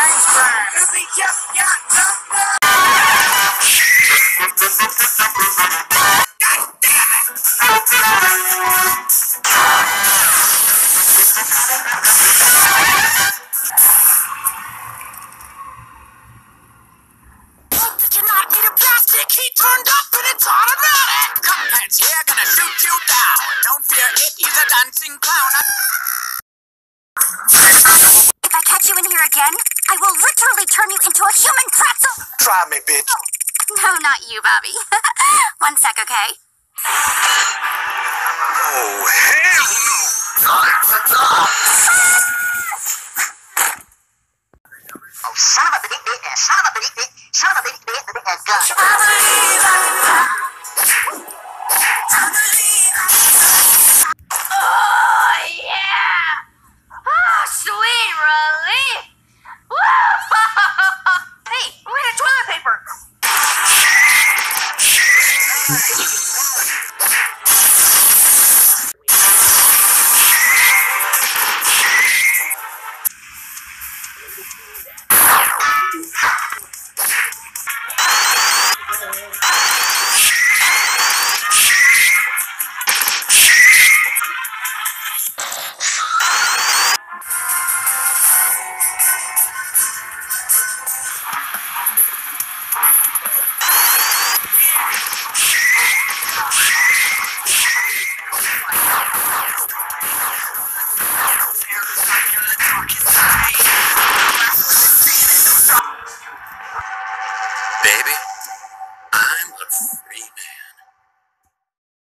brains fried. 'Cause he just got number. God damn it! Did you not need a plastic? He turned up and it's automatic. Cuphead's here, gonna shoot you down. Don't fear it, he's a dancing clown. If I catch you in here again, I will literally turn you into a human pretzel. Try me, bitch. Oh, no, not you, Bobby. One sec, okay? Oh, hell no! Oh, son of a bitch, son of a bitch, son of a bitch, gun. I believe I can fly. I believe I can fly. Oh, yeah! Oh, sweet relief! Woo! Hey, where's the toilet paper? Baby?